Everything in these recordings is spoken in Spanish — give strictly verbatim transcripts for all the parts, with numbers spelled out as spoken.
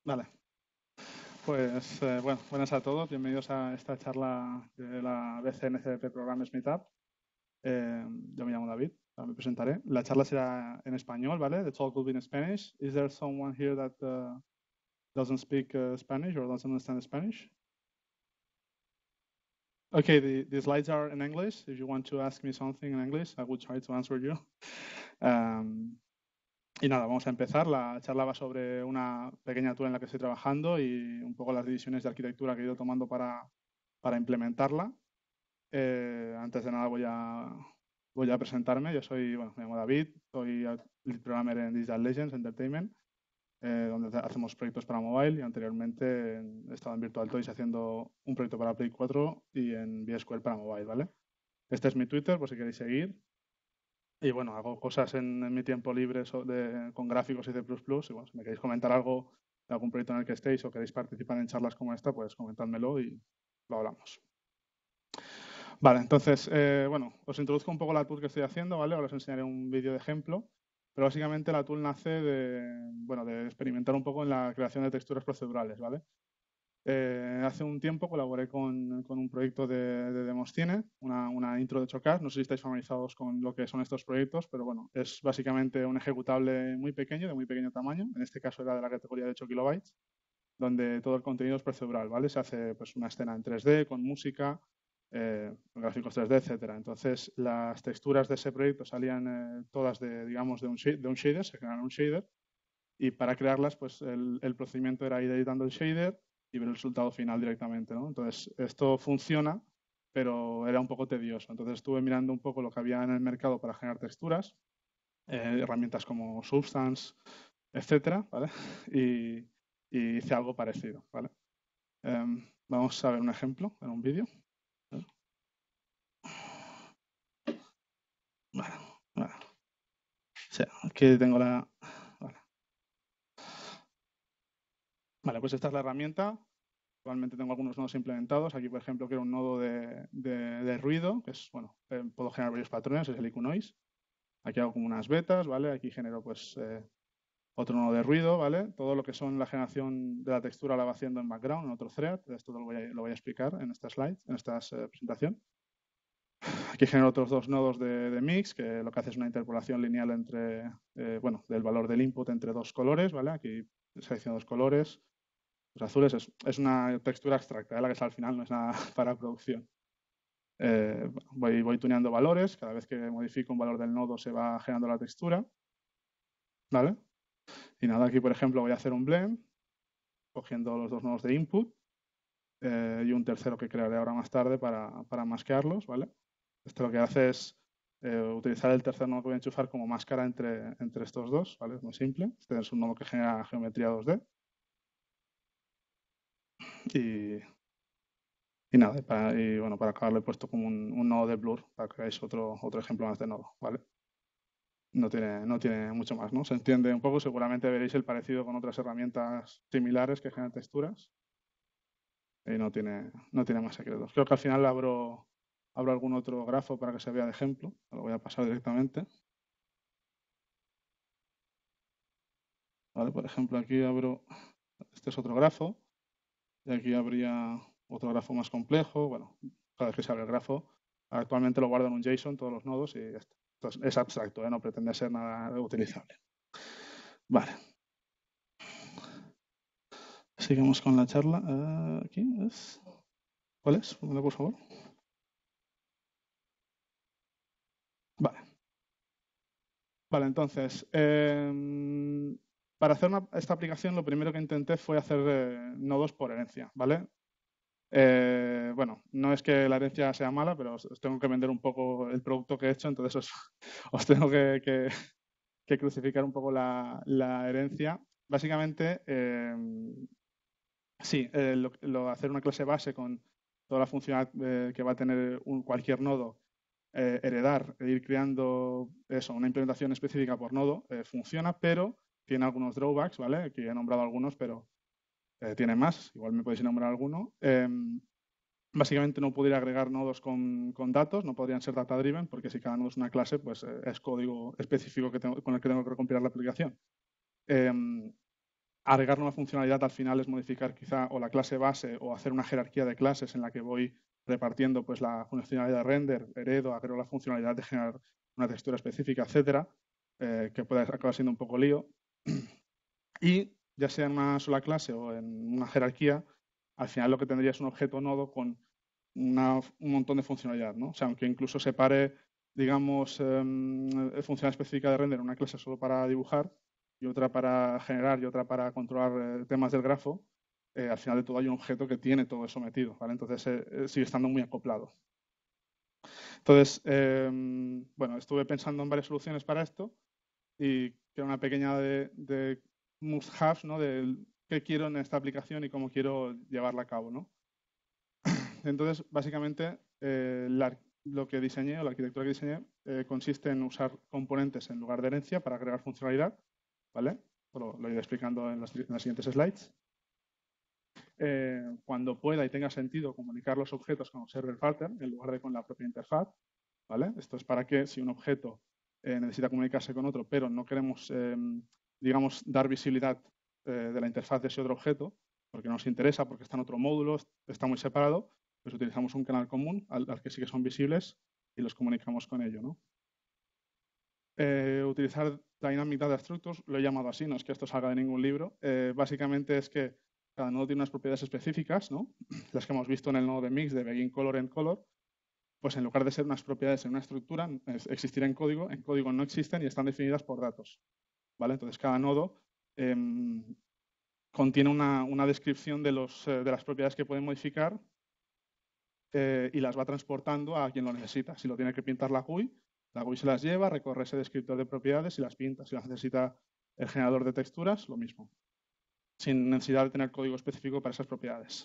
Vale, pues eh, bueno, buenas a todos, bienvenidos a esta charla de la B C N C P Programmers Meetup. Eh, yo me llamo David, ahora me presentaré. La charla será en español, ¿vale? The talk will be in Spanish. Is there someone here that uh, doesn't speak uh, Spanish or doesn't understand Spanish? Okay, the, the slides are in English. If you want to ask me something in English, I will try to answer you. Um, Y nada, vamos a empezar. La charla va sobre una pequeña tool en la que estoy trabajando y un poco las decisiones de arquitectura que he ido tomando para, para implementarla. Eh, antes de nada voy a, voy a presentarme. Yo soy, bueno, me llamo David, soy lead programmer en Digital Legends Entertainment, eh, donde hacemos proyectos para mobile y anteriormente he estado en Virtual Toys haciendo un proyecto para Play cuatro y en VSQL para mobile, ¿vale? Este es mi Twitter, por si queréis seguir. Y bueno, hago cosas en, en mi tiempo libre so- de- con gráficos y C++. Y bueno, si me queréis comentar algo de algún proyecto en el que estéis o queréis participar en charlas como esta, pues comentádmelo y lo hablamos. Vale, entonces, eh, bueno, os introduzco un poco la tool que estoy haciendo, ¿vale? Ahora os enseñaré un vídeo de ejemplo. Pero básicamente la tool nace de, bueno, de experimentar un poco en la creación de texturas procedurales, ¿vale? Eh, hace un tiempo colaboré con, con un proyecto de, de Demoscene, una, una intro de Chocas. No sé si estáis familiarizados con lo que son estos proyectos, pero bueno, es básicamente un ejecutable muy pequeño, de muy pequeño tamaño. En este caso era de la categoría de ocho kilobytes, donde todo el contenido es procedural, ¿vale? Se hace pues, una escena en tres D, con música, eh, con gráficos tres D, etcétera. Entonces, las texturas de ese proyecto salían eh, todas de, digamos, de un, de un shader, se generaron un shader, y para crearlas, pues el, el procedimiento era ir editando el shader y ver el resultado final directamente, ¿no? Entonces, esto funciona, pero era un poco tedioso. Entonces, estuve mirando un poco lo que había en el mercado para generar texturas, eh, herramientas como Substance, etcétera, ¿vale? Y, y hice algo parecido, ¿vale? Um, vamos a ver un ejemplo en un vídeo. Vale, vale. Sí, aquí tengo la... Vale. Vale, pues esta es la herramienta. Actualmente tengo algunos nodos implementados. Aquí, por ejemplo, quiero un nodo de, de, de ruido, que es, bueno, eh, puedo generar varios patrones, es el I Q Noise. Aquí hago como unas betas, ¿vale? Aquí genero, pues, eh, otro nodo de ruido, ¿vale? Todo lo que son la generación de la textura la va haciendo en background, en otro thread. Esto lo voy a, lo voy a explicar en esta slide, en esta eh, presentación. Aquí genero otros dos nodos de, de mix, que lo que hace es una interpolación lineal entre, eh, bueno, del valor del input entre dos colores, ¿vale? Aquí selecciono dos colores. Los azules es, es una textura abstracta, ¿eh? La que está al final no es nada para producción. Eh, voy, voy tuneando valores, cada vez que modifico un valor del nodo se va generando la textura, ¿vale? Y nada, aquí por ejemplo voy a hacer un blend, cogiendo los dos nodos de input eh, y un tercero que crearé ahora más tarde para, para masquearlos, ¿vale? Esto lo que hace es eh, utilizar el tercer nodo que voy a enchufar como máscara entre, entre estos dos, ¿vale? Es muy simple. Este es un nodo que genera geometría dos D. Y, y nada, y, para, y bueno, para acabar le he puesto como un, un nodo de blur para que veáis otro, otro ejemplo más de nodo, ¿vale? No tiene, no tiene mucho más, ¿no? Se entiende un poco, seguramente veréis el parecido con otras herramientas similares que generan texturas y no tiene, no tiene más secretos. Creo que al final abro, abro algún otro grafo para que se vea de ejemplo. Lo voy a pasar directamente. ¿Vale? Por ejemplo, aquí abro, este es otro grafo y aquí habría otro grafo más complejo. Bueno, cada vez que se abre el grafo, actualmente lo guardo en un JSON, todos los nodos, y ya está. Entonces, es abstracto, ¿eh? No pretende ser nada utilizable. Vale. Seguimos con la charla. Uh, aquí es. ¿Cuál es? Póngale, por favor. Vale. Vale, entonces, eh, para hacer una, esta aplicación lo primero que intenté fue hacer eh, nodos por herencia, ¿vale? Eh, bueno, no es que la herencia sea mala, pero os, os tengo que vender un poco el producto que he hecho, entonces os, os tengo que, que, que, crucificar un poco la, la herencia. Básicamente, eh, sí, eh, lo, lo, hacer una clase base con toda la funcionalidad eh, que va a tener un, cualquier nodo, eh, heredar e ir creando eso, una implementación específica por nodo, eh, funciona, pero tiene algunos drawbacks, ¿vale? Aquí he nombrado algunos, pero eh, tiene más, igual me podéis nombrar alguno. Eh, básicamente no podría agregar nodos con, con, datos, no podrían ser data driven, porque si cada nodo es una clase, pues eh, es código específico que tengo, con el que tengo que recompilar la aplicación. Eh, Agregar nueva funcionalidad al final es modificar quizá o la clase base o hacer una jerarquía de clases en la que voy repartiendo pues, la funcionalidad de render, heredo, agrego la funcionalidad de generar una textura específica, etcétera, eh, que puede acabar siendo un poco lío. Y ya sea en una sola clase o en una jerarquía, al final lo que tendría es un objeto nodo con una, un montón de funcionalidad, ¿no? O sea, aunque incluso separe, digamos, eh, funcionalidad específica de render, una clase solo para dibujar y otra para generar y otra para controlar eh, temas del grafo, eh, al final de todo hay un objeto que tiene todo eso metido, ¿vale? Entonces eh, sigue estando muy acoplado. Entonces, eh, bueno, estuve pensando en varias soluciones para esto y que era una pequeña de, de must-haves, ¿no? De qué quiero en esta aplicación y cómo quiero llevarla a cabo, ¿no? Entonces, básicamente, eh, la, lo que diseñé, o la arquitectura que diseñé, eh, consiste en usar componentes en lugar de herencia para agregar funcionalidad, ¿vale? Lo, lo iré explicando en las, en las siguientes slides. Eh, cuando pueda y tenga sentido comunicar los objetos con server pattern en lugar de con la propia interfaz, ¿vale? Esto es para que si un objeto eh, necesita comunicarse con otro, pero no queremos, eh, digamos, dar visibilidad eh, de la interfaz de ese otro objeto, porque no nos interesa, porque está en otro módulo, está muy separado, pues utilizamos un canal común al, al que sí que son visibles y los comunicamos con ello, ¿no? Eh, utilizar Dynamic Data Structures, lo he llamado así, no es que esto salga de ningún libro. Eh, básicamente es que cada nodo tiene unas propiedades específicas, ¿no? Las que hemos visto en el nodo de Mix de Begin Color End Color, pues en lugar de ser unas propiedades en una estructura, existir en código, en código no existen y están definidas por datos, ¿vale? Entonces cada nodo eh, contiene una, una descripción de, los, eh, de las propiedades que pueden modificar eh, y las va transportando a quien lo necesita. Si lo tiene que pintar la G U I, la G U I se las lleva, recorre ese descriptor de propiedades y las pinta. Si las necesita el generador de texturas, lo mismo, sin necesidad de tener código específico para esas propiedades.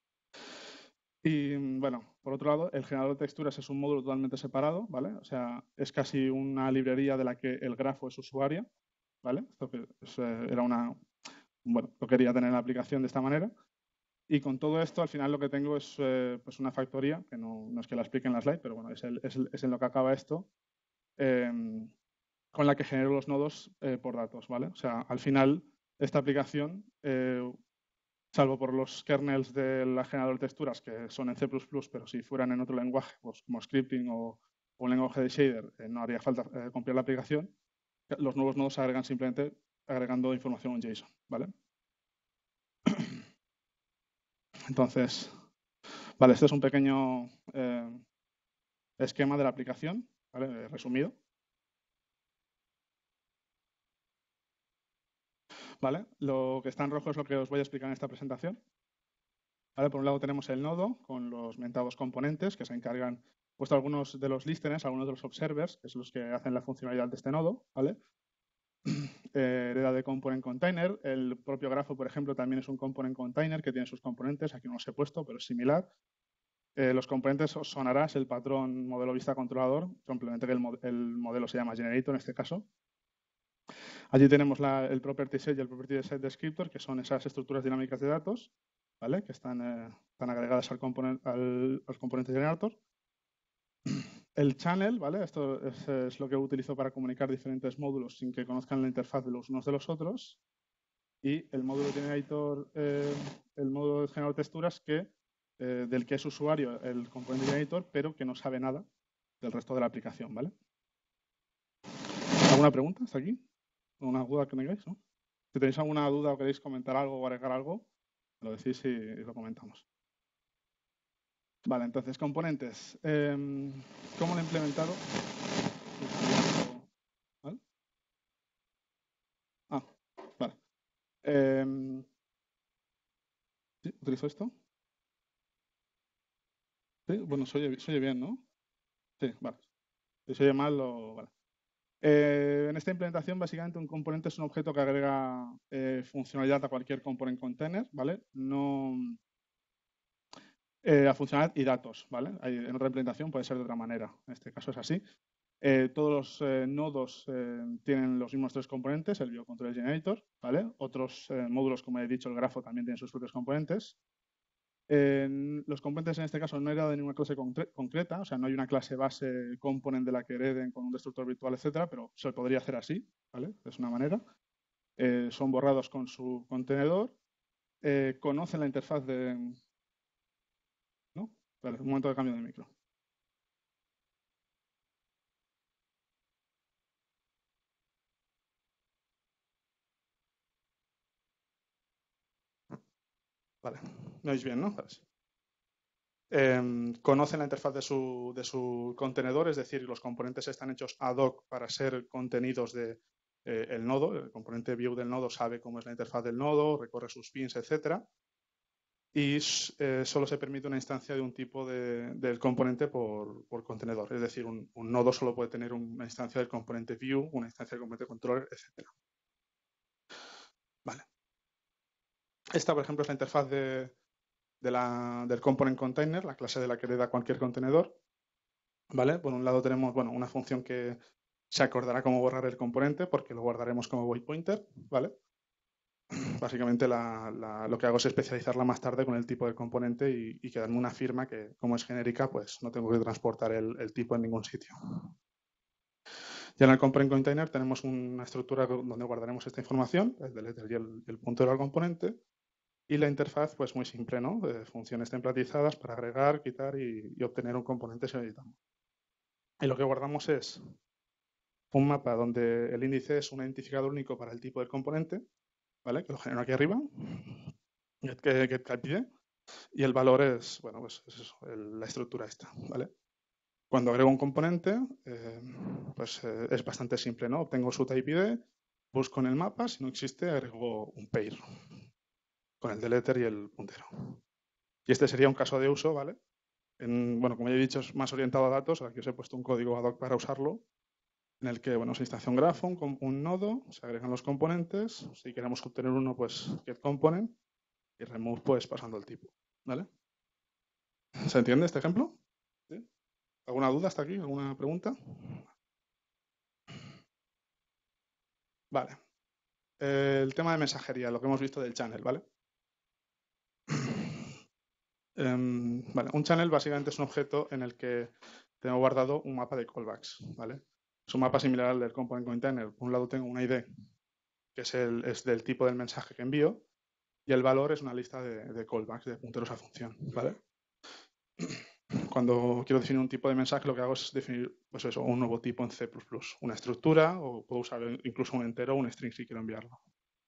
Y bueno, por otro lado, el generador de texturas es un módulo totalmente separado, ¿vale? O sea, es casi una librería de la que el grafo es usuaria, ¿vale? Esto que es, eh, era una, bueno, lo quería tener en la aplicación de esta manera. Y con todo esto, al final lo que tengo es eh, pues una factoría, que no, no es que la explique en la slide, pero bueno, es, el, es, el, es en lo que acaba esto, eh, con la que genero los nodos eh, por datos, ¿vale? O sea, al final, esta aplicación, eh, salvo por los kernels del generador de texturas, que son en C plus plus, pero si fueran en otro lenguaje, pues como scripting o, o un lenguaje de shader, eh, no haría falta eh, compilar la aplicación. Los nuevos nodos se agregan simplemente agregando información en JSON, ¿vale? Entonces, vale, este es un pequeño eh, esquema de la aplicación, ¿vale? Resumido. ¿Vale? Lo que está en rojo es lo que os voy a explicar en esta presentación. ¿Vale? Por un lado tenemos el nodo con los mentados componentes que se encargan, puesto algunos de los listeners, algunos de los observers, que son los que hacen la funcionalidad de este nodo, ¿vale? Eh, hereda de component container. El propio grafo, por ejemplo, también es un component container que tiene sus componentes. Aquí no los he puesto, pero es similar. Eh, los componentes os sonará, es el patrón modelo vista controlador, simplemente que el, mo el modelo se llama generator en este caso. Allí tenemos la, el property set y el property set descriptor, que son esas estructuras dinámicas de datos, ¿vale? Que están, eh, están agregadas al, component, al, al componente generator. El channel, ¿vale? Esto es, es lo que utilizo para comunicar diferentes módulos sin que conozcan la interfaz de los unos de los otros. Y el módulo generator, eh, el módulo de generador de texturas que, eh, del que es usuario el componente generator, pero que no sabe nada del resto de la aplicación, ¿vale? ¿Alguna pregunta hasta aquí? ¿Alguna duda que tengáis? ¿No? Si tenéis alguna duda o queréis comentar algo o agregar algo, lo decís y lo comentamos. Vale, entonces, componentes. Eh, ¿Cómo lo he implementado? ¿Vale? Ah, vale. Eh, ¿sí? ¿Utilizo esto? Sí, bueno, se oye, se oye bien, ¿no? Sí, vale. Si se oye mal, lo... vale. Eh, en esta implementación, básicamente, un componente es un objeto que agrega eh, funcionalidad a cualquier component container, ¿vale? No... Eh, a funcionalidad y datos, ¿vale? En otra implementación puede ser de otra manera. En este caso es así. Eh, todos los eh, nodos eh, tienen los mismos tres componentes, el biocontrol generator, ¿vale? Otros eh, módulos, como he dicho, el grafo también tiene sus propios componentes. Eh, los componentes en este caso no heredan de ninguna clase concreta, o sea, no hay una clase base component de la que hereden con un destructor virtual, etcétera, pero se podría hacer así, ¿vale? Es una manera. eh, son borrados con su contenedor, eh, conocen la interfaz de... ¿No? Vale, un momento de cambio de micro. Vale, me oís bien, ¿no? Vale, sí. Eh, conocen la interfaz de su, de su contenedor, es decir, los componentes están hechos ad hoc para ser contenidos de eh, el nodo. El componente view del nodo sabe cómo es la interfaz del nodo, recorre sus pins, etcétera. Y eh, solo se permite una instancia de un tipo de, del componente por, por contenedor. Es decir, un, un nodo solo puede tener una instancia del componente view, una instancia del componente controller, etcétera. Vale. Esta, por ejemplo, es la interfaz de, de la, del component container, la clase de la que le da cualquier contenedor. ¿Vale? Por un lado tenemos, bueno, una función que se acordará cómo borrar el componente porque lo guardaremos como void pointer, ¿vale? Básicamente la, la, lo que hago es especializarla más tarde con el tipo del componente y, y quedarme una firma que, como es genérica, pues no tengo que transportar el, el tipo en ningún sitio. Ya en el component container tenemos una estructura donde guardaremos esta información, el deleter y el, el puntero al componente, y la interfaz, pues muy simple, ¿no? De funciones templatizadas para agregar, quitar y, y obtener un componente si necesitamos. Y lo que guardamos es un mapa donde el índice es un identificador único para el tipo del componente, ¿vale? Que lo genero aquí arriba, get, get, get y el valor es, bueno, pues es eso, el, la estructura esta, ¿vale? Cuando agrego un componente, eh, pues eh, es bastante simple, ¿no? Obtengo su type I D, busco en el mapa, si no existe, agrego un pair con el deleter y el puntero. Y este sería un caso de uso, ¿vale? En, bueno, como ya he dicho, es más orientado a datos, aquí os he puesto un código ad hoc para usarlo, en el que, bueno, se instancia un grafo, un, un nodo, se agregan los componentes, si queremos obtener uno, pues get component, y remove, pues pasando el tipo, ¿vale? ¿Se entiende este ejemplo? ¿Sí? ¿Alguna duda hasta aquí? ¿Alguna pregunta? Vale. Eh, el tema de mensajería, lo que hemos visto del channel, ¿vale? Um, vale. Un channel básicamente es un objeto en el que tengo guardado un mapa de callbacks, ¿vale? Es un mapa similar al del component container. Por un lado tengo una I D, que es, el, es del tipo del mensaje que envío, y el valor es una lista de, de callbacks, de punteros a función, ¿vale? Cuando quiero definir un tipo de mensaje, lo que hago es definir, pues eso, un nuevo tipo en C plus plus, una estructura, o puedo usar incluso un entero o un string si quiero enviarlo.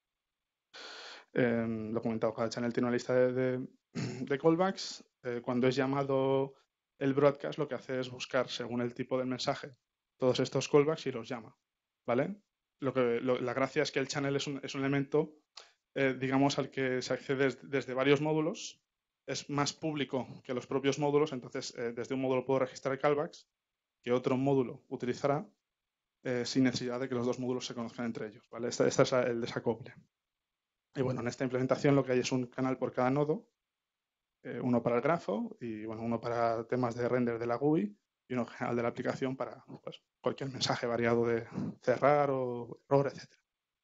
Eh, lo he comentado, cada channel tiene una lista de, de, de callbacks. Eh, cuando es llamado el broadcast, lo que hace es buscar, según el tipo del mensaje, todos estos callbacks y los llama, ¿vale? Lo que, lo, la gracia es que el channel es un, es un elemento, eh, digamos, al que se accede desde, desde varios módulos. Es más público que los propios módulos, entonces eh, desde un módulo puedo registrar callbacks que otro módulo utilizará eh, sin necesidad de que los dos módulos se conozcan entre ellos, ¿vale? Este, este es el desacople. Y bueno, en esta implementación lo que hay es un canal por cada nodo, eh, uno para el grafo y bueno, uno para temas de render de la G U I y uno general de la aplicación para pues, cualquier mensaje variado de cerrar o error, etcétera.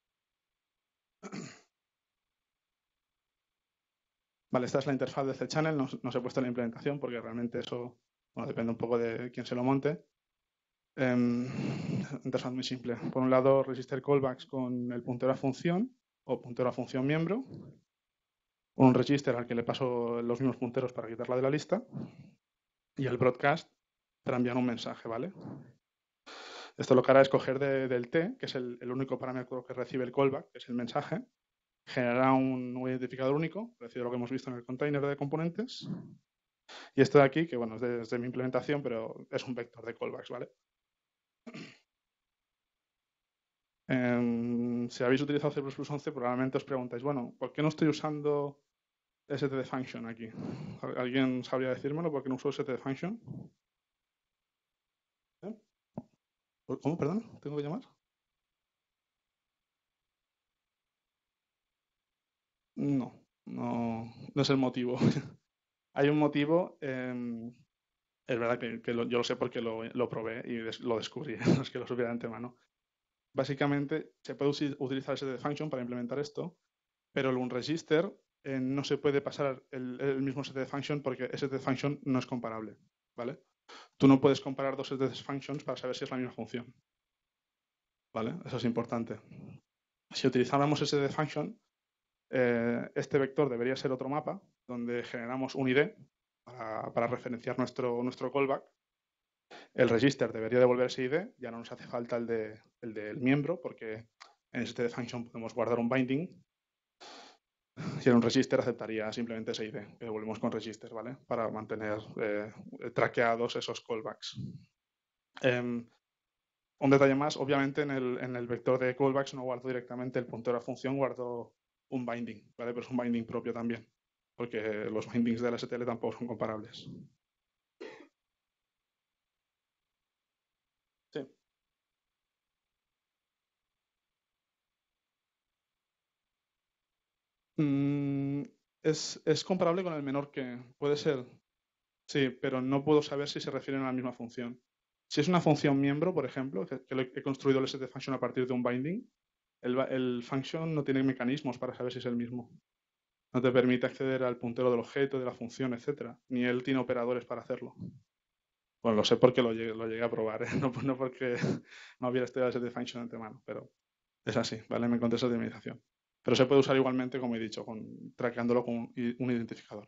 Vale, esta es la interfaz de cchannel, no, no os he puesto la implementación porque realmente eso bueno, depende un poco de quién se lo monte. Eh, interfaz muy simple. Por un lado, register callbacks con el puntero a función o puntero a función miembro. Un register al que le paso los mismos punteros para quitarla de la lista. Y el broadcast para enviar un mensaje, ¿vale? Esto lo que hará es coger de, del T, que es el, el único parámetro que recibe el callback, que es el mensaje, generará un, un identificador único, parecido a lo que hemos visto en el container de componentes. Y esto de aquí, que bueno, es de, es de mi implementación, pero es un vector de callbacks, ¿vale? Eh, si habéis utilizado C plus plus once, probablemente os preguntáis, bueno, ¿por qué no estoy usando stdfunction aquí? ¿Alguien sabría decírmelo? ¿Por qué no uso stdfunction? ¿Eh? ¿Cómo? Perdón, ¿tengo que llamar? No, no, no es el motivo. Hay un motivo, eh, es verdad que, que lo, yo lo sé porque lo, lo probé y des, lo descubrí, no es que lo supiera de antemano. Básicamente, se puede utilizar stdfunction para implementar esto, pero el unregister eh, no se puede pasar el, el mismo stdfunction porque stdfunction no es comparable, ¿vale? Tú no puedes comparar dos stdfunctions para saber si es la misma función, ¿vale? Eso es importante. Si utilizáramos stdfunction, eh, este vector debería ser otro mapa donde generamos un I D para, para referenciar nuestro, nuestro callback. El register debería devolver ese I D, ya no nos hace falta el, de, el del miembro, porque en stdfunction podemos guardar un binding. Si en un register aceptaría simplemente ese I D, que devolvemos con register, ¿vale? Para mantener eh, traqueados esos callbacks. Eh, un detalle más, obviamente en el, en el vector de callbacks no guardo directamente el puntero a función, guardo un binding, ¿vale? Pero es un binding propio también, porque los bindings del S T L tampoco son comparables. Sí. Mm, es, es comparable con el menor que puede ser, sí, pero no puedo saber si se refieren a la misma función. Si es una función miembro, por ejemplo, que, que he construido el stfunction a partir de un binding, el, el function no tiene mecanismos para saber si es el mismo. No te permite acceder al puntero del objeto, de la función, etcétera. Ni él tiene operadores para hacerlo. Bueno, lo sé porque lo llegué, lo llegué a probar, ¿eh? no, no porque no hubiera estudiado el stfunction de antemano, pero es así, ¿vale? Me encontré esa optimización. Pero se puede usar igualmente, como he dicho, con, traqueándolo con un, un identificador.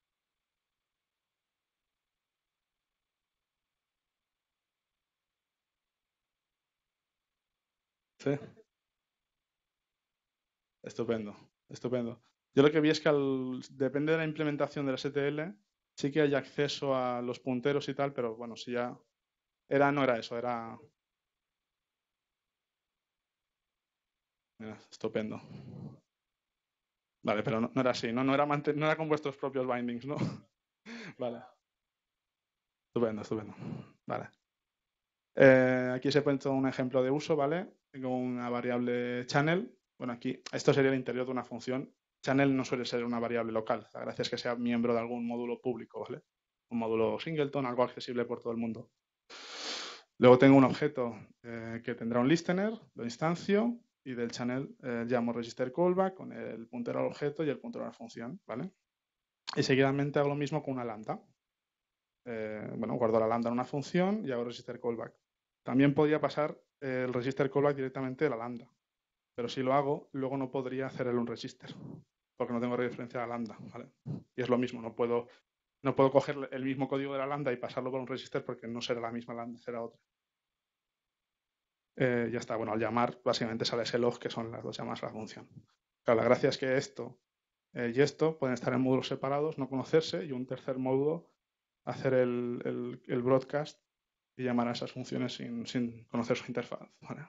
¿Sí? Estupendo, estupendo. Yo lo que vi es que al, depende de la implementación del S T L, sí que hay acceso a los punteros y tal, pero bueno, si ya era, no era eso, era... Mira, estupendo. Vale, pero no, no era así, ¿no? No era, no era con vuestros propios bindings, ¿no? Vale, estupendo, estupendo. Vale. Eh, aquí se puede un ejemplo de uso, ¿vale? Tengo una variable channel. Bueno, aquí, esto sería el interior de una función. Channel no suele ser una variable local. La gracia es que sea miembro de algún módulo público, ¿vale? Un módulo singleton, algo accesible por todo el mundo. Luego tengo un objeto eh, que tendrá un listener, lo instancio, y del channel eh, llamo register callback con el puntero al objeto y el puntero a la función, ¿vale? Y seguidamente hago lo mismo con una lambda. Eh, bueno, guardo la lambda en una función y hago register callback. También podría pasar eh, el register callback directamente de la lambda, pero si lo hago, luego no podría hacer el un register, porque no tengo referencia a la lambda, ¿vale? Y es lo mismo, no puedo, no puedo coger el mismo código de la lambda y pasarlo por un register porque no será la misma lambda, será otra. Eh, ya está, bueno, al llamar básicamente sale ese log que son las dos llamadas a la función. Claro, la gracia es que esto eh, y esto pueden estar en módulos separados, no conocerse, y un tercer módulo hacer el, el, el broadcast y llamar a esas funciones sin, sin conocer su interfaz. ¿Vale?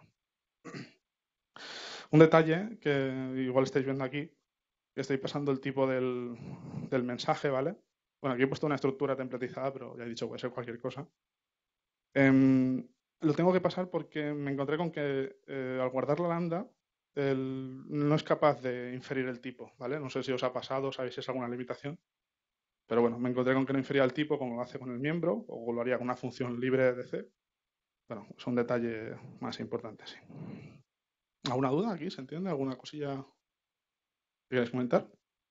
Un detalle que igual estáis viendo aquí, que estoy pasando el tipo del, del mensaje, ¿vale? Bueno, aquí he puesto una estructura templatizada, pero ya he dicho, puede ser cualquier cosa. Eh, lo tengo que pasar porque me encontré con que eh, al guardar la lambda el, no es capaz de inferir el tipo, ¿vale? No sé si os ha pasado, sabéis si es alguna limitación. Pero bueno, me encontré con que no infería el tipo como lo hace con el miembro o lo haría con una función libre de C. Bueno, es un detalle más importante, sí. ¿Alguna duda aquí? ¿Se entiende? ¿Alguna cosilla que queráis comentar?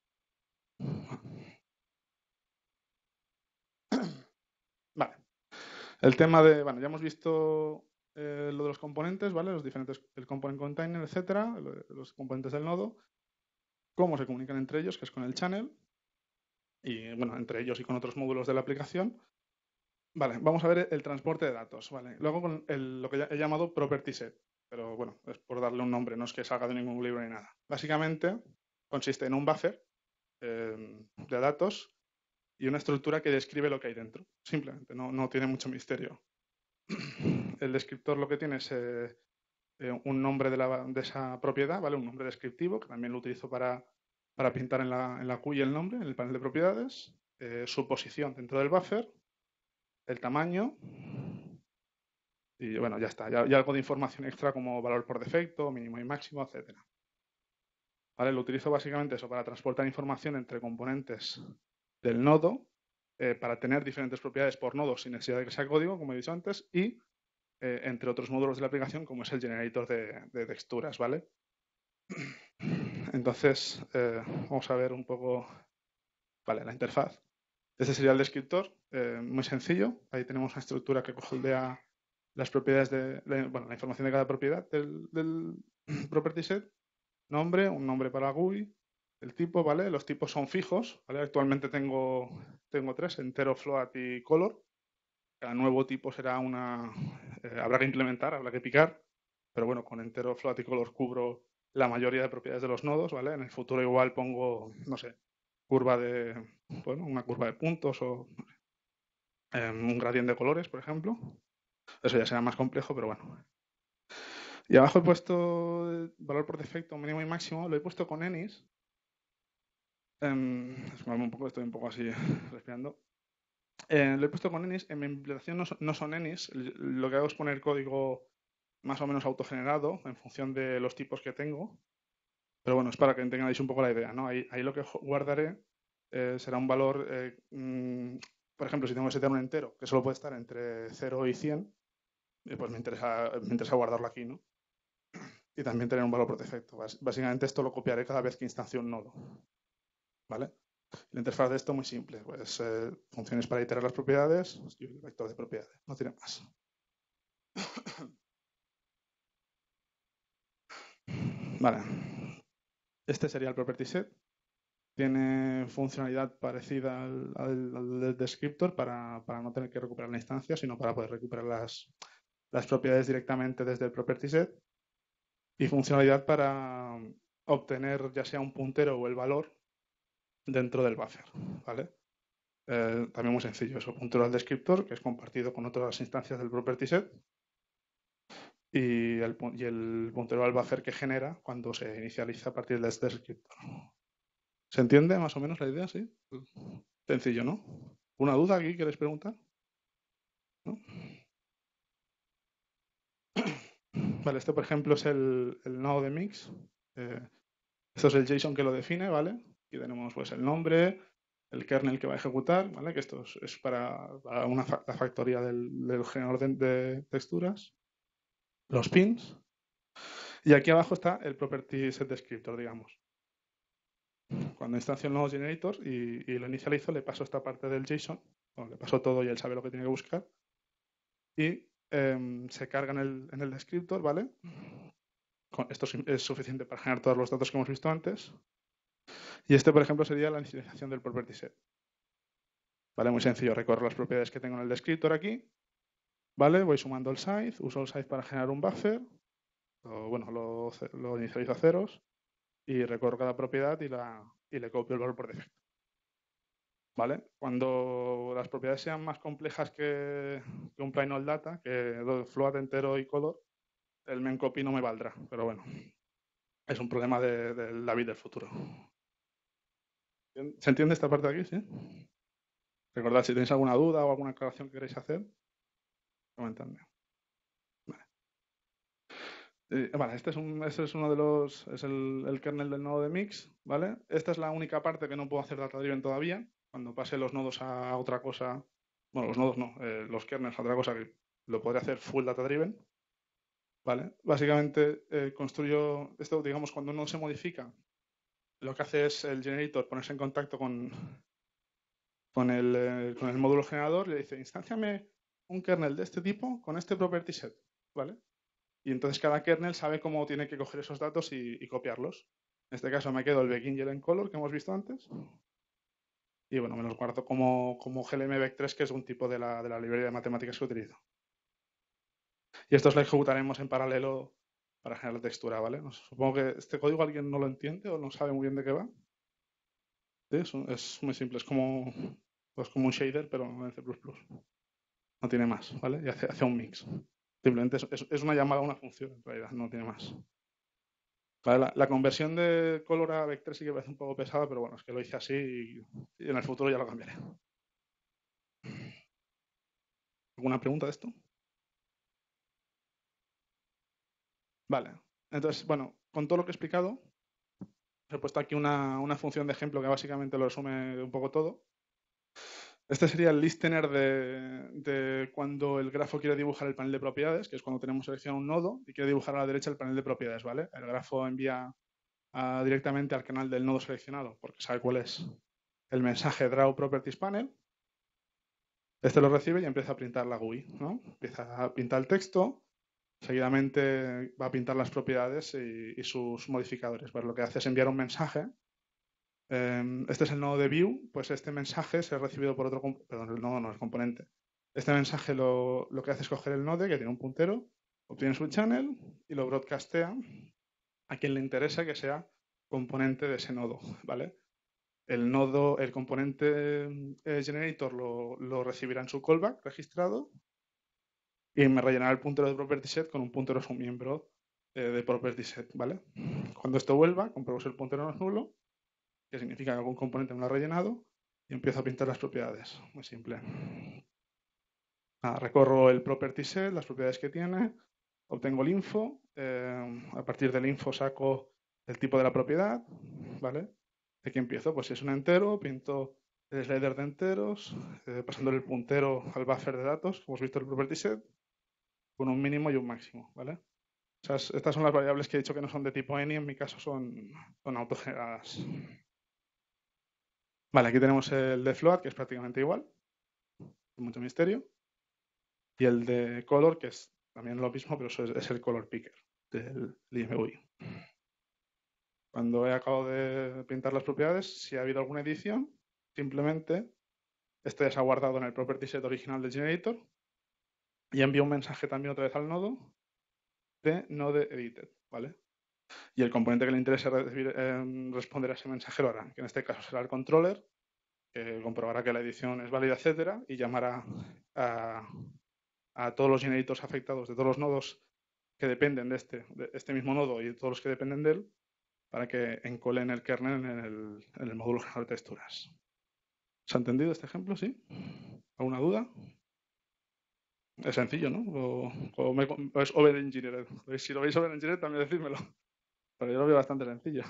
Vale. El tema de, bueno, ya hemos visto eh, lo de los componentes, ¿vale? Los diferentes, el component container, etcétera, los componentes del nodo, cómo se comunican entre ellos, que es con el channel, y bueno, entre ellos y con otros módulos de la aplicación. Vale, vamos a ver el transporte de datos, ¿vale? Luego con el, lo que he llamado property set, pero bueno, es por darle un nombre, no es que salga de ningún libro ni nada. Básicamente consiste en un buffer eh, de datos y una estructura que describe lo que hay dentro. Simplemente, no, no tiene mucho misterio. El descriptor lo que tiene es eh, eh, un nombre de, la, de, esa propiedad, ¿vale? Un nombre descriptivo, que también lo utilizo para, para pintar en la, en la Q I el nombre, en el panel de propiedades, eh, su posición dentro del buffer, el tamaño y bueno, ya está. Ya, ya algo de información extra como valor por defecto, mínimo y máximo, etcétera. ¿Vale? Lo utilizo básicamente eso para transportar información entre componentes del nodo eh, para tener diferentes propiedades por nodo sin necesidad de que sea código, como he dicho antes, y eh, entre otros módulos de la aplicación como es el generator de, de texturas, ¿vale? Entonces, eh, vamos a ver un poco, vale, la interfaz. Este sería el descriptor, eh, muy sencillo. Ahí tenemos una estructura que holdea las propiedades de, de, bueno, la información de cada propiedad del, del property set. nombre, un nombre para G U I, el tipo, ¿vale? Los tipos son fijos, ¿vale? Actualmente tengo, tengo tres, entero, float y color. Cada nuevo tipo será una... Eh, habrá que implementar, habrá que picar, pero bueno, con entero, float y color cubro la mayoría de propiedades de los nodos, ¿vale? En el futuro igual pongo, no sé, curva de, bueno, una curva de puntos o eh, un gradiente de colores, por ejemplo. Eso ya será más complejo, pero bueno. Y abajo he puesto el valor por defecto mínimo y máximo, lo he puesto con Ennis. Um, un poco, estoy un poco así respirando. Eh, lo he puesto con Ennis. En mi implementación no son, no son Ennis. Lo que hago es poner código más o menos autogenerado en función de los tipos que tengo. Pero bueno, es para que tengáis un poco la idea, ¿no? Ahí, ahí lo que guardaré eh, será un valor, eh, mmm, por ejemplo, si tengo que setear un entero, que solo puede estar entre cero y cien, eh, pues me interesa, me interesa guardarlo aquí, ¿no? Y también tener un valor por defecto. Bás, básicamente esto lo copiaré cada vez que instancio un nodo, ¿vale? La interfaz de esto es muy simple, pues eh, funciones para iterar las propiedades y el vector de propiedades, no tiene más. Vale, este sería el property set. Tiene funcionalidad parecida al, al, al del descriptor para, para, no tener que recuperar la instancia, sino para poder recuperar las, las propiedades directamente desde el property set. Y funcionalidad para obtener ya sea un puntero o el valor dentro del buffer, ¿vale? Eh, también muy sencillo, eso, puntero al descriptor, que es compartido con otras instancias del property set, y el, y el puntero al buffer que genera cuando se inicializa a partir del descriptor. ¿Se entiende más o menos la idea? Sí. Sencillo, ¿no? ¿Una duda aquí queréis preguntar? ¿No? Vale, este por ejemplo es el, el nodo de mix. Eh, esto es el JSON que lo define, ¿vale? Aquí tenemos pues el nombre, el kernel que va a ejecutar, ¿vale? Que esto es, es para, para una fa la factoría del, del generador de, de texturas, los pins, y aquí abajo está el property set descriptor, digamos. Cuando instancio el nodo generator y, y lo inicializo, le paso esta parte del JSON, bueno, le paso todo y él sabe lo que tiene que buscar, y eh, se carga en el, en el descriptor, ¿vale? Esto es suficiente para generar todos los datos que hemos visto antes. Y este, por ejemplo, sería la inicialización del property set. ¿Vale? Muy sencillo, recorro las propiedades que tengo en el descriptor aquí, ¿vale? Voy sumando el size, uso el size para generar un buffer, o, bueno, lo, lo inicializo a ceros y recorro cada propiedad y, la, y le copio el valor por defecto. ¿Vale? Cuando las propiedades sean más complejas que, que un plain old data, que float, entero y color, el memcopy no me valdrá, pero bueno, es un problema de, de la vida del futuro. ¿Se entiende esta parte de aquí? ¿Sí? Recordad, si tenéis alguna duda o alguna aclaración que queréis hacer, comentadme. Vale. Eh, vale, este es, un, este es uno de los, es el, el kernel del nodo de mix, ¿vale? Esta es la única parte que no puedo hacer data driven todavía. Cuando pase los nodos a otra cosa, bueno, los nodos no, eh, los kernels a otra cosa que lo podré hacer full data driven, ¿vale? Básicamente eh, construyo esto, digamos, cuando uno se modifica, lo que hace es el generator ponerse en contacto con, con, el, eh, con el módulo generador, le dice, instánciame un kernel de este tipo con este property set, ¿vale? Y entonces cada kernel sabe cómo tiene que coger esos datos y, y copiarlos. En este caso me quedo el begin y el encolor que hemos visto antes. Y bueno, me los guardo como, como G L M vec tres, que es un tipo de la, de la librería de matemáticas que utilizo. Y estos lo ejecutaremos en paralelo para generar la textura, ¿vale? Supongo que este código alguien no lo entiende o no sabe muy bien de qué va. ¿Sí? Es, es muy simple, es como, pues como un shader, pero en C plus plus. No tiene más, ¿vale? Y hace, hace un mix. Simplemente es, es, es una llamada a una función, en realidad, no tiene más. Vale, la, la, conversión de color a vec tres sí que parece un poco pesada, pero bueno, es que lo hice así y, y en el futuro ya lo cambiaré. ¿Alguna pregunta de esto? Vale, entonces, bueno, con todo lo que he explicado, he puesto aquí una, una función de ejemplo que básicamente lo resume un poco todo. Este sería el listener de, de cuando el grafo quiere dibujar el panel de propiedades, que es cuando tenemos seleccionado un nodo y quiere dibujar a la derecha el panel de propiedades, ¿vale? El grafo envía a, directamente al canal del nodo seleccionado, porque sabe cuál es el mensaje Draw Properties Panel. Este lo recibe y empieza a printar la G U I, ¿no? Empieza a pintar el texto Seguidamente va a pintar las propiedades y, y sus modificadores. Pues lo que hace es enviar un mensaje. Eh, este es el nodo de view, pues este mensaje se ha recibido por otro, perdón, el nodo no, el componente. Este mensaje lo, lo que hace es coger el node que tiene un puntero, obtiene su channel y lo broadcastea a quien le interesa que sea componente de ese nodo, ¿vale? El nodo, el componente eh, generator lo, lo recibirá en su callback registrado y me rellenará el puntero de property set con un puntero a su miembro eh, de property set, ¿vale? Cuando esto vuelva, compruebo si el puntero no es nulo, que significa que algún componente me lo ha rellenado, y empiezo a pintar las propiedades. Muy simple. Nada, recorro el property set, las propiedades que tiene, obtengo el info, eh, a partir del info saco el tipo de la propiedad, ¿vale? ¿De qué empiezo? Pues si es un entero, pinto el slider de enteros, eh, pasándole el puntero al buffer de datos, como hemos visto en el property set, con un mínimo y un máximo, ¿vale? O sea, estas son las variables que he dicho que no son de tipo any, en mi caso son, son autogeneradas. Vale, aquí tenemos el de float, que es prácticamente igual, mucho misterio, y el de color, que es también lo mismo, pero eso es, es el color picker del I M U I. Cuando he acabado de pintar las propiedades, si ha habido alguna edición, simplemente esto ya se ha guardado en el property set original del generator y envío un mensaje también otra vez al nodo de node edited, ¿vale? Y el componente que le interese recibir, eh, responder a ese mensaje lo hará, que en este caso será el controller, que comprobará que la edición es válida, etcétera, y llamará a, a todos los generators afectados de todos los nodos que dependen de este, de este mismo nodo y de todos los que dependen de él, para que encolen el kernel en el, en el módulo generador de texturas. ¿Se ha entendido este ejemplo? ¿Sí? ¿Alguna duda? Es sencillo, ¿no? O, o, me, o es over-engineered. Si lo veis over-engineered, también decídmelo. Pero yo lo veo bastante sencillo.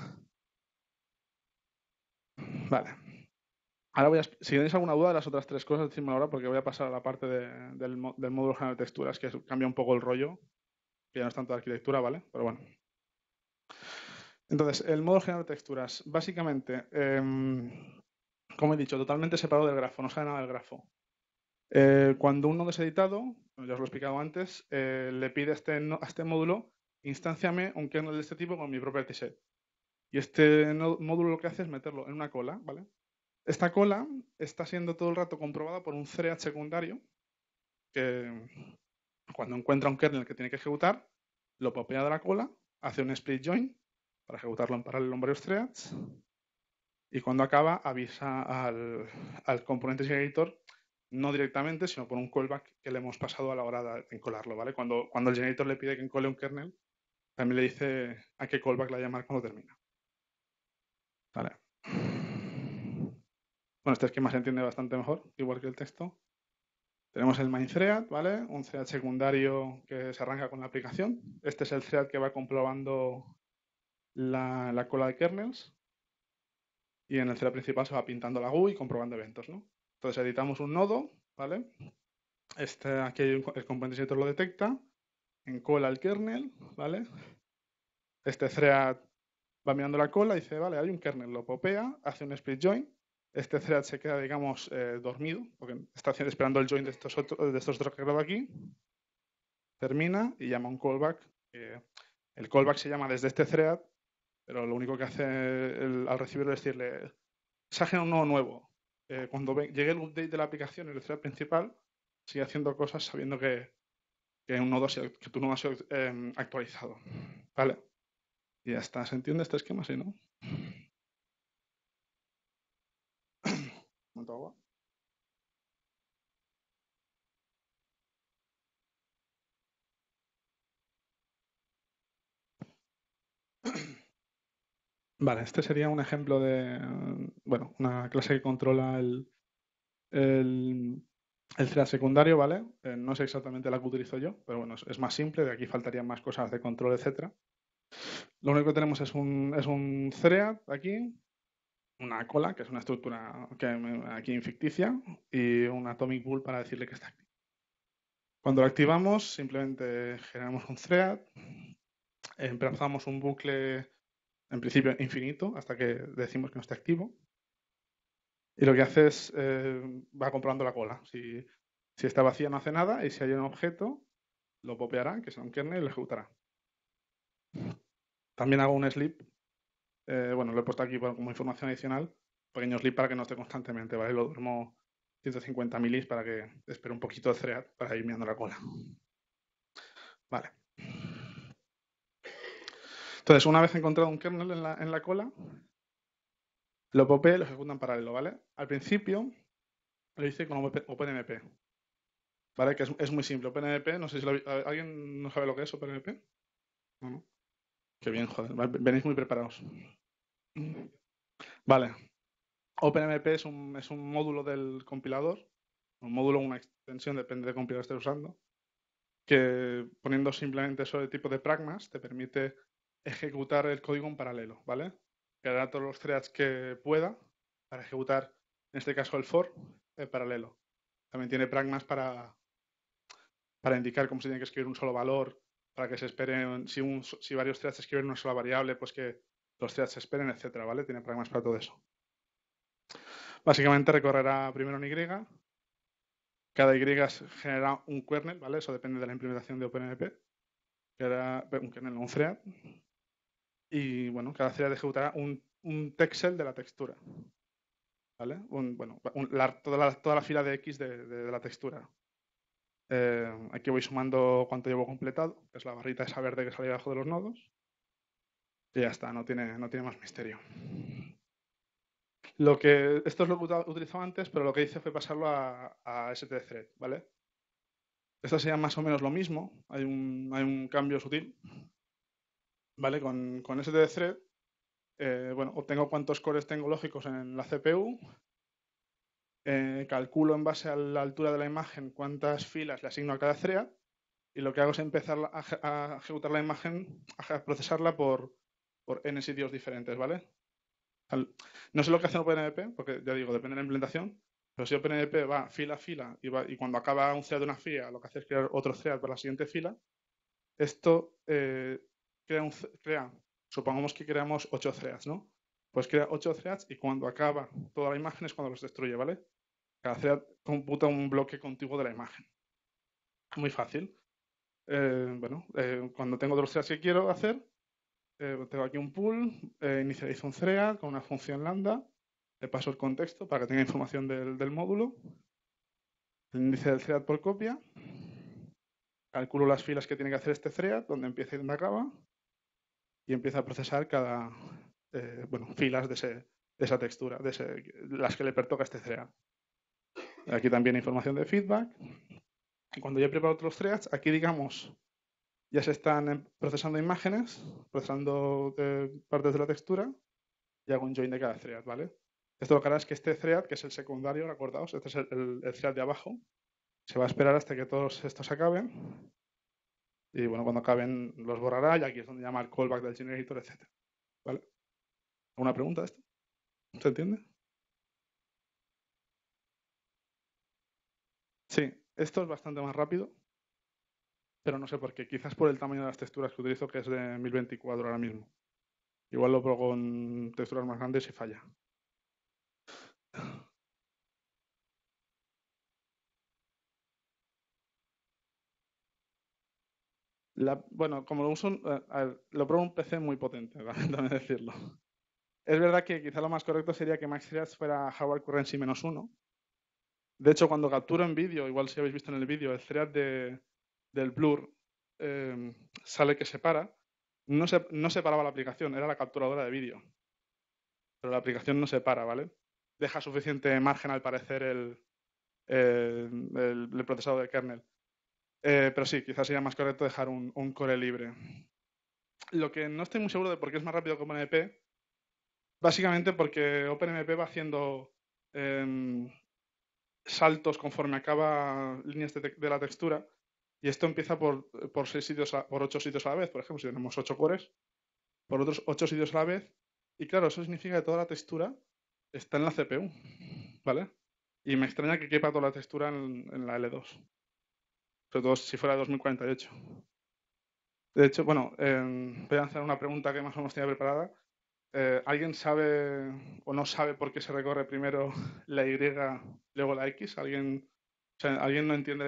Vale. Ahora voy a, si tenéis alguna duda de las otras tres cosas, decídmelo ahora porque voy a pasar a la parte de, del, del módulo general de texturas, que cambia un poco el rollo, que ya no es tanto de arquitectura, ¿vale? Pero bueno. Entonces, el módulo general de texturas, básicamente, eh, como he dicho, totalmente separado del grafo, no sabe nada del grafo. Eh, cuando un nodo es editado, ya os lo he explicado antes, eh, le pide a este, no, a este módulo, instánciame un kernel de este tipo con mi property set. Y este no, módulo lo que hace es meterlo en una cola, ¿vale? Esta cola está siendo todo el rato comprobada por un thread secundario que cuando encuentra un kernel que tiene que ejecutar, lo popea de la cola, hace un split join para ejecutarlo en paralelo en varios threads y cuando acaba avisa al, al componente generator no directamente, sino por un callback que le hemos pasado a la hora de encolarlo, ¿vale? Cuando, cuando el generator le pide que encole un kernel, también le dice a qué callback la llamar cuando termina. Vale. Bueno, este esquema se entiende bastante mejor, igual que el texto. Tenemos el main thread, ¿vale? Un thread secundario que se arranca con la aplicación. Este es el thread que va comprobando la, la cola de kernels. Y en el thread principal se va pintando la G U I y comprobando eventos, ¿no? Entonces editamos un nodo, ¿vale? Este, aquí el componente generator lo detecta, encola el kernel, ¿vale? Este thread va mirando la cola y dice, vale, hay un kernel, lo popea, hace un split join. Este thread se queda, digamos, eh, dormido, porque está esperando el join de estos, otros, de estos otros que he grabado aquí. Termina y llama un callback. Eh, el callback se llama desde este thread, pero lo único que hace el, al recibirlo es decirle, se ha generado un nodo nuevo. Eh, cuando ve, llegue el update de la aplicación, el thread principal sigue haciendo cosas sabiendo que, que, un nodo, que tu nodo ha sido eh, actualizado. Vale. Y ya está. ¿Se entiende este esquema? Sí, ¿no? ¿Cuánto agua? Vale, este sería un ejemplo de, bueno, una clase que controla el, el, el thread secundario, ¿vale? Eh, no es exactamente la que utilizo yo, pero bueno, es, es más simple, de aquí faltarían más cosas de control, etcétera. Lo único que tenemos es un, es un thread aquí, una cola, que es una estructura que aquí ficticia, y un atomic bool para decirle que está activo. Cuando lo activamos, simplemente generamos un thread, empezamos un bucle, en principio infinito, hasta que decimos que no está activo. Y lo que hace es, eh, va comprobando la cola. Si, si está vacía no hace nada, y si hay un objeto, lo popeará, que será un kernel, y lo ejecutará. También hago un sleep. Eh, bueno, lo he puesto aquí como información adicional. Pequeño sleep para que no esté constantemente, ¿vale? Lo duermo ciento cincuenta milis para que espere un poquito el thread para ir mirando la cola. Vale. Entonces, una vez encontrado un kernel en la, en la cola, lo popeo y lo ejecuto en paralelo, ¿vale? Al principio lo hice con OpenMP, ¿vale? Que es, es muy simple. OpenMP, no sé si lo, ¿alguien no sabe lo que es OpenMP? No, no. Qué bien, joder. Venís muy preparados. Vale. OpenMP es un, es un módulo del compilador, un módulo o una extensión, depende del compilador que estés usando, que poniendo simplemente eso de tipo de pragmas te permite ejecutar el código en paralelo, ¿vale? Creará todos los threads que pueda para ejecutar, en este caso el for, en paralelo. También tiene pragmas para, para indicar cómo se tiene que escribir un solo valor, para que se esperen, si, un, si varios threads escriben una sola variable, pues que los threads se esperen, etcétera, ¿vale? Tiene pragmas para todo eso. Básicamente recorrerá primero en Y. Cada Y genera un kernel, ¿vale? Eso depende de la implementación de OpenMP. Era un kernel, un thread. Y bueno, cada thread ejecutará un, un texel de la textura. ¿Vale? Un, bueno, un, la, toda, la, toda la fila de X de, de, de la textura. Eh, aquí voy sumando cuánto llevo completado, que es la barrita esa verde que sale abajo de los nodos. Y ya está, no tiene, no tiene más misterio. Lo que, esto es lo que utilizaba antes, pero lo que hice fue pasarlo a, a stthread, ¿vale? Esto sería más o menos lo mismo, hay un, hay un cambio sutil, ¿vale? Con, con stthread, eh, bueno, obtengo cuántos cores tengo lógicos en la C P U, eh, calculo en base a la altura de la imagen cuántas filas le asigno a cada thread y lo que hago es empezar a, a ejecutar la imagen, a procesarla por, por n sitios diferentes, ¿vale? Al, no sé lo que hace OpenMP, porque ya digo, depende de la implementación, pero si OpenMP va fila a fila y, va, y cuando acaba un thread de una fila, lo que hace es crear otro thread para la siguiente fila, esto eh, crea, un, crea, supongamos que creamos ocho threads, ¿no? Pues crea ocho threads y cuando acaba toda la imagen es cuando los destruye, ¿vale? Cada thread computa un bloque contiguo de la imagen. Muy fácil. Eh, bueno, eh, cuando tengo dos threads que quiero hacer, eh, tengo aquí un pool, eh, inicializo un thread con una función lambda, le paso el contexto para que tenga información del, del módulo, el índice del thread por copia, calculo las filas que tiene que hacer este thread, donde empieza y donde acaba, y empieza a procesar cada, eh, bueno, filas de, ese, de esa textura, de ese, las que le pertoca a este thread. Aquí también información de feedback. Y cuando ya he preparado otros threads, aquí digamos, ya se están procesando imágenes, procesando eh, partes de la textura, y hago un join de cada thread, ¿vale? Esto lo que hará es que este thread, que es el secundario, recordaos, este es el, el, el thread de abajo, se va a esperar hasta que todos estos acaben. Y bueno, cuando acaben los borrará y aquí es donde llama el callback del generator, etcétera. ¿Vale? ¿Alguna pregunta de esto? ¿Se entiende? Sí, esto es bastante más rápido, pero no sé por qué. Quizás por el tamaño de las texturas que utilizo, que es de mil veinticuatro ahora mismo. Igual lo pongo con texturas más grandes y falla. La, bueno, como lo uso, a ver, lo pruebo en un P C muy potente, también decirlo. Es verdad que quizá lo más correcto sería que MaxThreads fuera hardware currency menos uno. De hecho, cuando capturo en vídeo, igual si habéis visto en el vídeo, el thread de, del blur eh, sale que se para. No se, no se paraba la aplicación, era la capturadora de vídeo. Pero la aplicación no se para, ¿vale? Deja suficiente margen al parecer el, el, el, el procesador de kernel. Eh, pero sí, quizás sería más correcto dejar un, un core libre. Lo que no estoy muy seguro de por qué es más rápido que OpenMP, básicamente porque OpenMP va haciendo eh, saltos conforme acaba líneas de, de, la textura y esto empieza por, por, seis sitios a, por ocho sitios a la vez. Por ejemplo, si tenemos ocho cores, por otros ocho sitios a la vez. Y claro, eso significa que toda la textura está en la C P U, ¿vale? Y me extraña que quepa toda la textura en, en la L dos. Sobre todo si fuera dos mil cuarenta y ocho. De hecho, bueno, eh, voy a hacer una pregunta que más o menos tenía preparada. Eh, ¿Alguien sabe o no sabe por qué se recorre primero la Y, luego la X? ¿Alguien, o sea, ¿alguien no entiende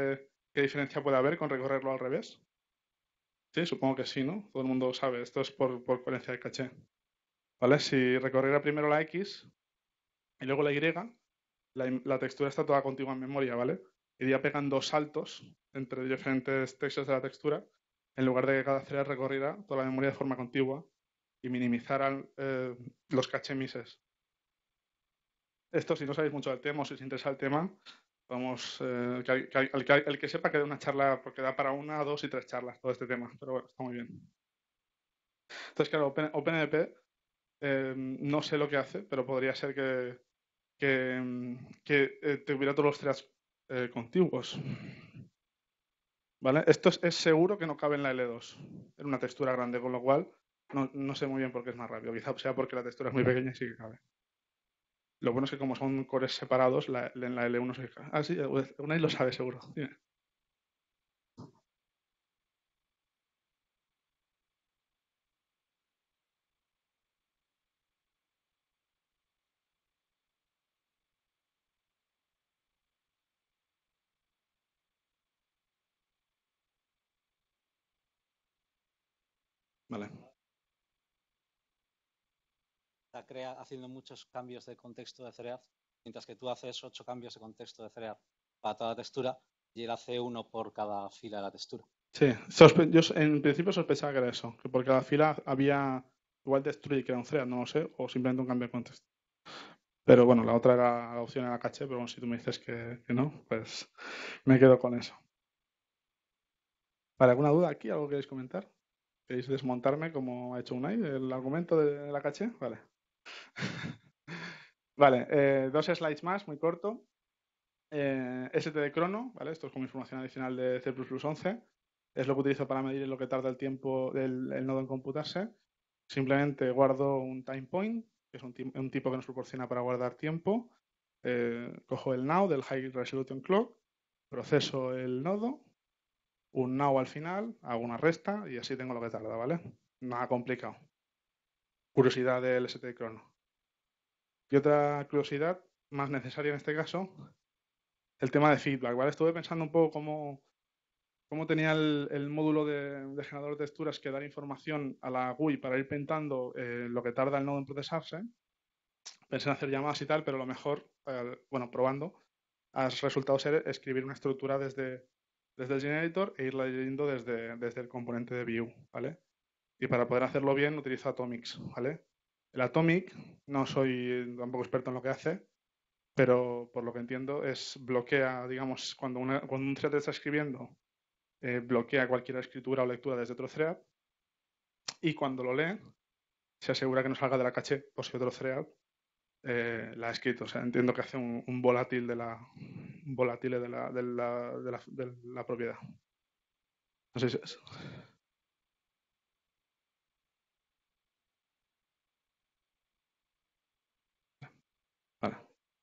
¿Qué diferencia puede haber con recorrerlo al revés? Sí, supongo que sí, ¿no? Todo el mundo sabe, esto es por, por coherencia de caché. ¿Vale? Si recorriera primero la X y luego la Y, la, la textura está toda contigua en memoria, ¿vale? Iría pegando saltos entre diferentes textos de la textura en lugar de que cada thread recorriera toda la memoria de forma contigua y minimizaran eh, los caché misses. Esto, si no sabéis mucho del tema o si os interesa el tema, vamos, eh, que, que, el, que, el que sepa que dé una charla, porque da para una, dos y tres charlas todo este tema, pero bueno, está muy bien. Entonces, claro, Open, OpenMP eh, no sé lo que hace, pero podría ser que, que, que eh, tuviera todos los threads eh, contiguos. ¿Vale? Esto es, es, seguro que no cabe en la L dos, en una textura grande, con lo cual no, no sé muy bien por qué es más rápido. Quizá sea porque la textura es muy pequeña y sí que cabe. Lo bueno es que como son cores separados, la, en la L uno se cabe. Ah, sí, Unai lo sabe seguro. Dime. Vale. Está crea, haciendo muchos cambios de contexto de thread, mientras que tú haces ocho cambios de contexto de thread para toda la textura y él hace uno por cada fila de la textura. Sí, yo en principio sospechaba que era eso, que por cada fila había igual textura y que era un thread, no lo sé, o simplemente un cambio de contexto. Pero bueno, la otra era la opción era caché, pero bueno, si tú me dices que, que no, pues me quedo con eso. ¿Vale? ¿Alguna duda aquí? ¿Algo queréis comentar? ¿Queréis desmontarme como ha hecho Unai el argumento de la caché? Vale. Vale, eh, dos slides más, muy corto. Eh, S T de crono, ¿vale? Esto es como información adicional de C plus plus once. Es lo que utilizo para medir lo que tarda el tiempo del el nodo en computarse. Simplemente guardo un time point, que es un, un tipo que nos proporciona para guardar tiempo. Eh, cojo el now del High Resolution Clock, proceso el nodo, un now al final, hago una resta y así tengo lo que tarda, ¿vale? Nada complicado. Curiosidad del S T de crono. Y otra curiosidad más necesaria en este caso, el tema de feedback, ¿vale? Estuve pensando un poco cómo, cómo tenía el, el módulo de, de, generador de texturas que dar información a la G U I para ir pintando eh, lo que tarda el nodo en procesarse. Pensé en hacer llamadas y tal, pero lo mejor, eh, bueno, probando, ha resultado ser escribir una estructura desde, desde el generator e irla leyendo desde, desde el componente de view, ¿vale? Y para poder hacerlo bien utilizo Atomics, ¿vale? El Atomic, no soy tampoco experto en lo que hace, pero por lo que entiendo es bloquea, digamos, cuando, una, cuando un thread está escribiendo, eh, bloquea cualquier escritura o lectura desde otro thread y cuando lo lee se asegura que no salga de la caché por si otro thread eh, la ha escrito. O sea, entiendo que hace un, un volátil de la un volátil de la, de la, de la, de la propiedad. No sé si es. Vale.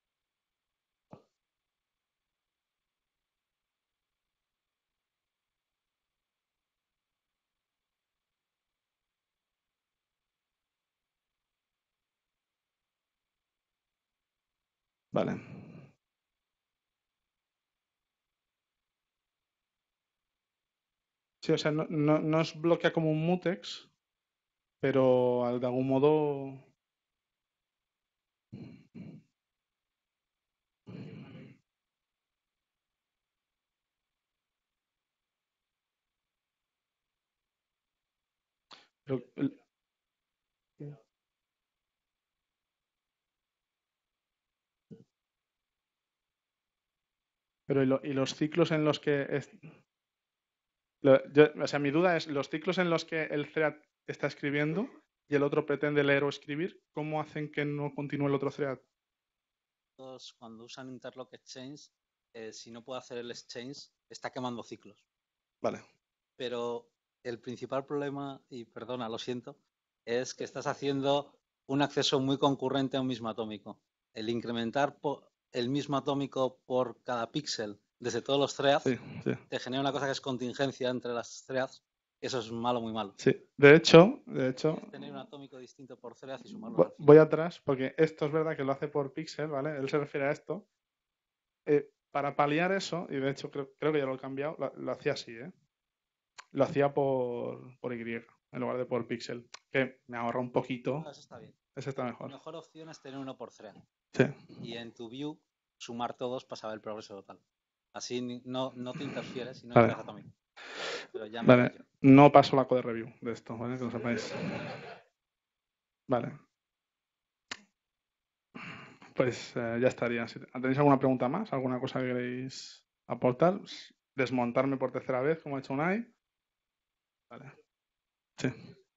Vale. Sí, o sea, no, no, no os bloquea como un mutex, pero de algún modo. Pero, pero ¿y, lo, y los ciclos en los que. Es, lo, yo, o sea, mi duda es: los ciclos en los que el thread está escribiendo y el otro pretende leer o escribir, ¿cómo hacen que no continúe el otro thread? Cuando usan interlock exchange, eh, si no puede hacer el exchange, está quemando ciclos. Vale. Pero el principal problema, y perdona, lo siento, es que estás haciendo un acceso muy concurrente a un mismo atómico. El incrementar el mismo atómico por cada píxel desde todos los threads sí, sí. te genera una cosa que es contingencia entre las threads. Eso es malo, muy malo. Sí, de hecho, de hecho. Tener un atómico distinto por thread y sumarlo voy, al final. voy atrás, porque esto es verdad que lo hace por píxel, ¿vale? Él se refiere a esto. Eh, para paliar eso, y de hecho creo, creo que ya lo he cambiado, lo, lo hacía así, ¿eh? Lo hacía por, por Y en lugar de por píxel, que me ahorra un poquito. No, eso está bien. Ese está La mejor. mejor opción es tener uno por thread. Sí. Y en tu view sumar todos para saber el progreso total. Así ni- no, no te interfieres y no Vale. llegas atómico. Pero ya me Vale, voy yo. no paso la code review de esto, ¿vale? Que lo sepáis. Vale. Pues eh, ya estaría. Si ¿Tenéis alguna pregunta más? ¿Alguna cosa que queréis aportar? ¿Desmontarme por tercera vez, como ha hecho Unai? Vale. Sí.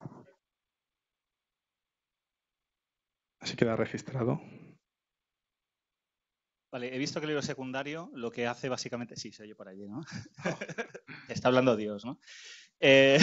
Así queda registrado. Vale, he visto que el hilo secundario lo que hace básicamente... Sí, se oye por allí, ¿no? Está hablando Dios, ¿no? Eh,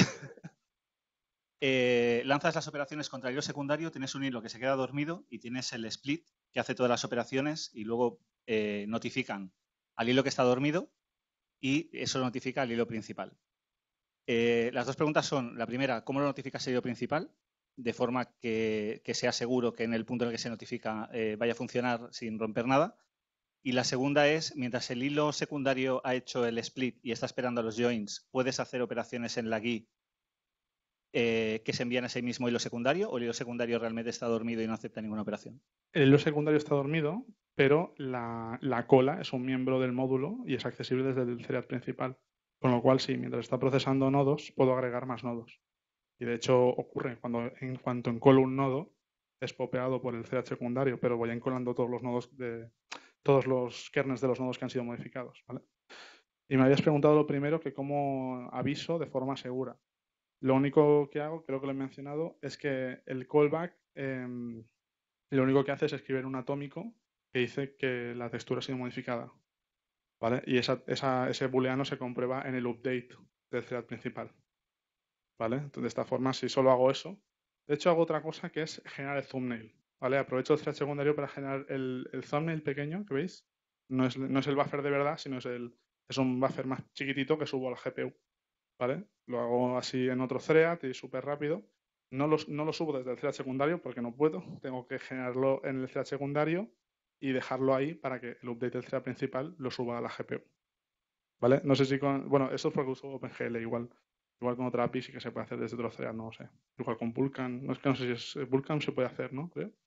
eh, lanzas las operaciones contra el hilo secundario, tienes un hilo que se queda dormido y tienes el split que hace todas las operaciones y luego eh, notifican al hilo que está dormido y eso notifica al hilo principal. Eh, las dos preguntas son, la primera, ¿cómo lo notificas el hilo principal? De forma que, que sea seguro que en el punto en el que se notifica eh, vaya a funcionar sin romper nada. Y la segunda es, mientras el hilo secundario ha hecho el split y está esperando a los joins, ¿puedes hacer operaciones en la G U I eh, que se envían a ese mismo hilo secundario o el hilo secundario realmente está dormido y no acepta ninguna operación? El hilo secundario está dormido, pero la, la cola es un miembro del módulo y es accesible desde el thread principal. Con lo cual, sí, mientras está procesando nodos, puedo agregar más nodos. Y de hecho ocurre cuando en cuanto encolo un nodo, es popeado por el thread secundario, pero voy encolando todos los nodos de todos los kernels de los nodos que han sido modificados, ¿vale? Y me habías preguntado lo primero, que cómo aviso de forma segura. Lo único que hago, creo que lo he mencionado, es que el callback eh, lo único que hace es escribir un atómico que dice que la textura ha sido modificada, ¿vale? Y esa, esa, ese booleano se comprueba en el update del thread principal, ¿vale? Entonces, de esta forma, si solo hago eso, de hecho hago otra cosa que es generar el thumbnail, ¿vale? Aprovecho el thread secundario para generar el, el thumbnail pequeño, que veis, no es, no es el buffer de verdad, sino es, el, es un buffer más chiquitito que subo a la G P U, ¿vale? Lo hago así en otro thread y súper rápido. No lo, no lo subo desde el thread secundario porque no puedo. Tengo que generarlo en el thread secundario y dejarlo ahí para que el update del thread principal lo suba a la G P U. ¿Vale? No sé si con... Bueno, esto es porque uso OpenGL igual. Igual con otra A P I sí que se puede hacer desde otro thread, no lo sé. Igual con Vulkan. No es que no sé si es Vulkan se puede hacer, ¿no? Creo.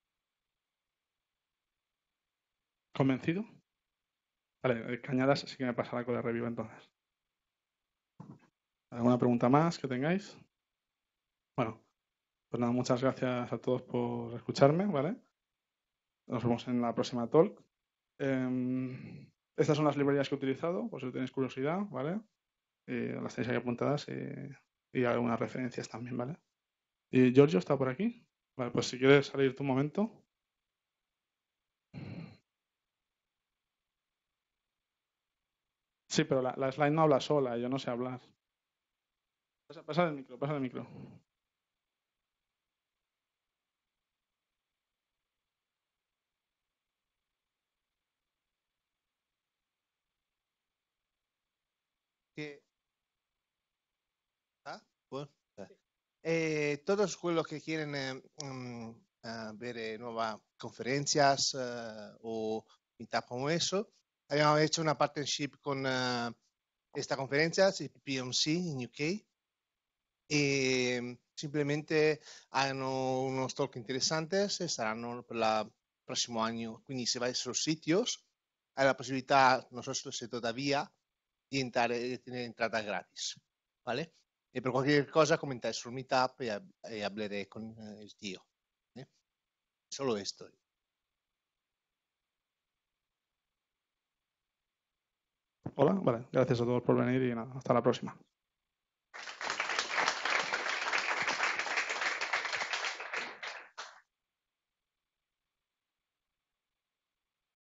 ¿Convencido? Vale, cañadas sí que me pasa la code review entonces. ¿Alguna pregunta más que tengáis? Bueno, pues nada, muchas gracias a todos por escucharme, ¿vale? Nos vemos en la próxima talk. Eh, estas son las librerías que he utilizado, por si tenéis curiosidad, ¿vale? Eh, las tenéis ahí apuntadas y, y algunas referencias también, ¿vale? ¿Y Giorgio está por aquí? Vale, pues si quieres salir tu momento. Sí, pero la, la slide no habla sola, yo no sé hablar. Pasa, pasa el micro, pasa el micro. che ah, buon- eh, todos quellos que quieren eh, mm, eh, ver nuevas conferencias eh, o meetup como eso, habíamos hecho una partnership con eh, esta conferencia, P P M C en U K, y simplemente hanno unos talk interesantes e saranno per il prossimo anno. Quindi se vai sus sitios, hai la possibilità, nosotros todavía, di entrare, di tenere entrata gratis, ¿vale? E per qualche cosa comentai sul meetup e, e hablaré con eh, il tío. ¿eh? Solo esto. Hola, vale, gracias a todos por venir y nada, hasta la próxima.